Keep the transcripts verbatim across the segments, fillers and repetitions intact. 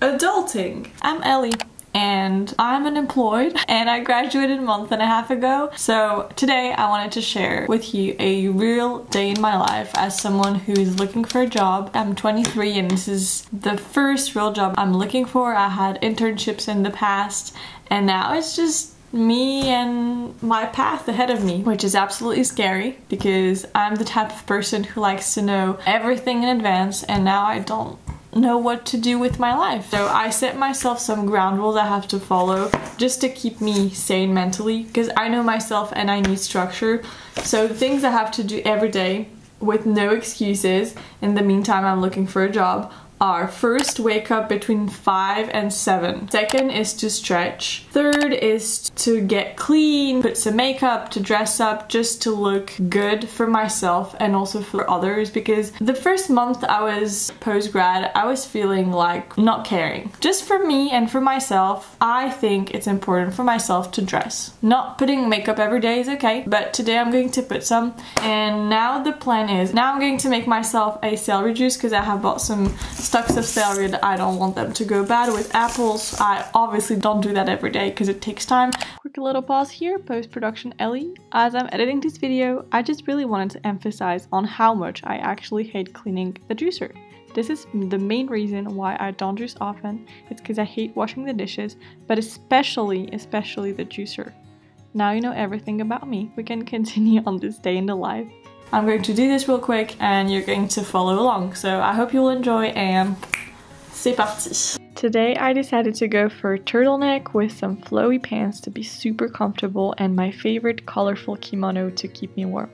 Adulting. I'm Ellie and I'm unemployed and I graduated a month and a half ago. So today I wanted to share with you a real day in my life as someone who is looking for a job. I'm twenty-three and this is the first real job I'm looking for. I had internships in the past and now it's just me and my path ahead of me, which is absolutely scary because I'm the type of person who likes to know everything in advance and now I don't know what to do with my life. So I set myself some ground rules I have to follow just to keep me sane mentally because I know myself and I need structure. So the things I have to do every day with no excuses in the meantime I'm looking for a job are: first, wake up between five and seven. Second is to stretch. Third is to get clean, put some makeup, to dress up, just to look good for myself and also for others, because the first month I was post-grad, I was feeling like not caring. Just for me and for myself, I think it's important for myself to dress. Not putting makeup every day is okay, but today I'm going to put some. And now the plan is, now I'm going to make myself a celery juice because I have bought some stalks of celery that I don't want them to go bad with apples. I obviously don't do that every day because it takes time. Quick little pause here, post-production Ellie. As I'm editing this video, I just really wanted to emphasize on how much I actually hate cleaning the juicer. This is the main reason why I don't juice often. It's because I hate washing the dishes, but especially, especially the juicer. Now you know everything about me. We can continue on this day in the life. I'm going to do this real quick and you're going to follow along. So I hope you'll enjoy and c'est parti! Today I decided to go for a turtleneck with some flowy pants to be super comfortable and my favorite colorful kimono to keep me warm.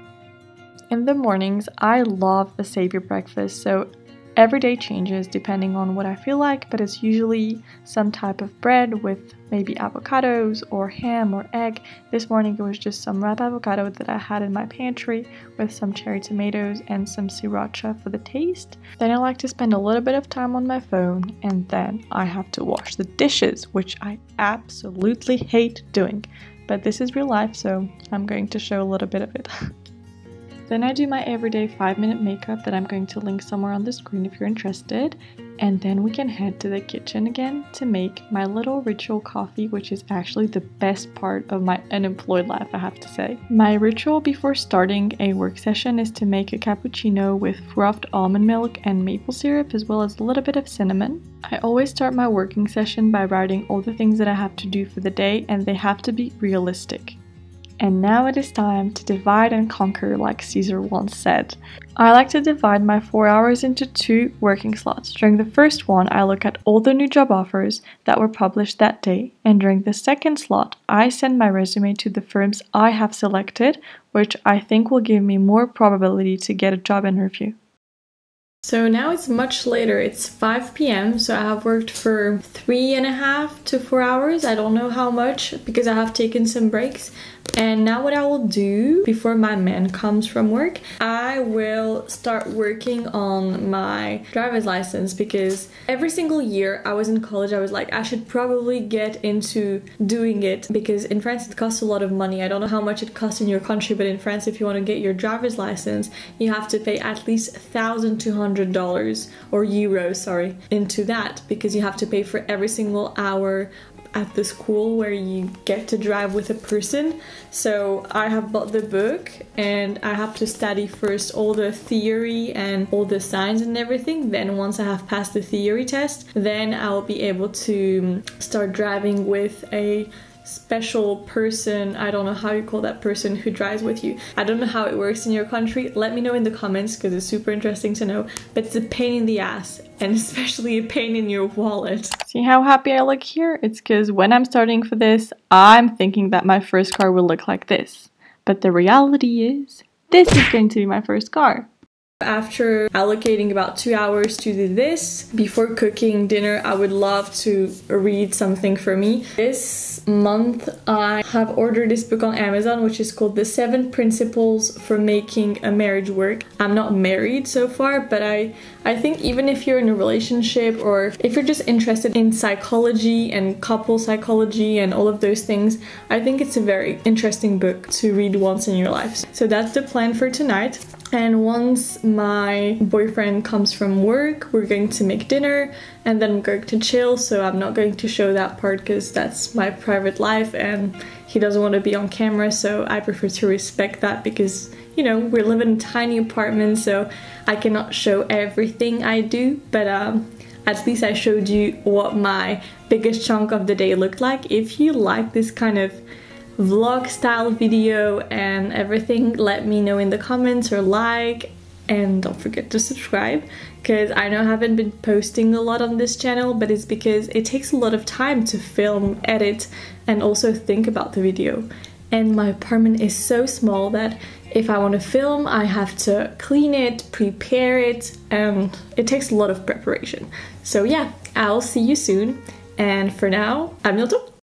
In the mornings, I love a savory breakfast, so every day changes depending on what I feel like, but it's usually some type of bread with maybe avocados or ham or egg. This morning it was just some wrapped avocado that I had in my pantry with some cherry tomatoes and some sriracha for the taste. Then I like to spend a little bit of time on my phone and then I have to wash the dishes, which I absolutely hate doing. But this is real life, so I'm going to show a little bit of it. Then I do my everyday five minute makeup that I'm going to link somewhere on the screen if you're interested. And then we can head to the kitchen again to make my little ritual coffee, which is actually the best part of my unemployed life, I have to say. My ritual before starting a work session is to make a cappuccino with frothed almond milk and maple syrup, as well as a little bit of cinnamon. I always start my working session by writing all the things that I have to do for the day, and they have to be realistic. And now it is time to divide and conquer, like Caesar once said. I like to divide my four hours into two working slots. During the first one, I look at all the new job offers that were published that day. And during the second slot, I send my resume to the firms I have selected, which I think will give me more probability to get a job interview. So now it's much later, it's five p m so I have worked for three and a half to four hours, I don't know how much because I have taken some breaks. And now what I will do before my man comes from work, I will start working on my driver's license because every single year I was in college, I was like, I should probably get into doing it because in France it costs a lot of money. I don't know how much it costs in your country, but in France if you want to get your driver's license, you have to pay at least one thousand two hundred dollars or euros, sorry, into that because you have to pay for every single hour at the school where you get to drive with a person. So I have bought the book and I have to study first all the theory and all the signs and everything. Then once I have passed the theory test, then I'll be able to start driving with a special person. I don't know how you call that person who drives with you. I don't know how it works in your country. Let me know in the comments because it's super interesting to know. But it's a pain in the ass and especially a pain in your wallet. See how happy I look here? It's because when I'm starting for this, I'm thinking that my first car will look like this. But the reality is, this is going to be my first car. After allocating about two hours to do this, before cooking dinner, I would love to read something for me. This month, I have ordered this book on Amazon, which is called The Seven Principles for Making a Marriage Work. I'm not married so far, but I, I think even if you're in a relationship or if you're just interested in psychology and couple psychology and all of those things, I think it's a very interesting book to read once in your life. So that's the plan for tonight. And once my boyfriend comes from work, we're going to make dinner and then we're going to chill. So I'm not going to show that part because that's my private life and he doesn't want to be on camera. So I prefer to respect that because, you know, we live in a tiny apartment, so I cannot show everything I do. But um, at least I showed you what my biggest chunk of the day looked like. If you like this kind of vlog style video and everything, let me know in the comments or like, and don't forget to subscribe because I know I haven't been posting a lot on this channel, but it's because it takes a lot of time to film, edit, and also think about the video. And my apartment is so small that if I want to film, I have to clean it, prepare it, and it takes a lot of preparation. So yeah, I'll see you soon, and for now, I'm Nilto.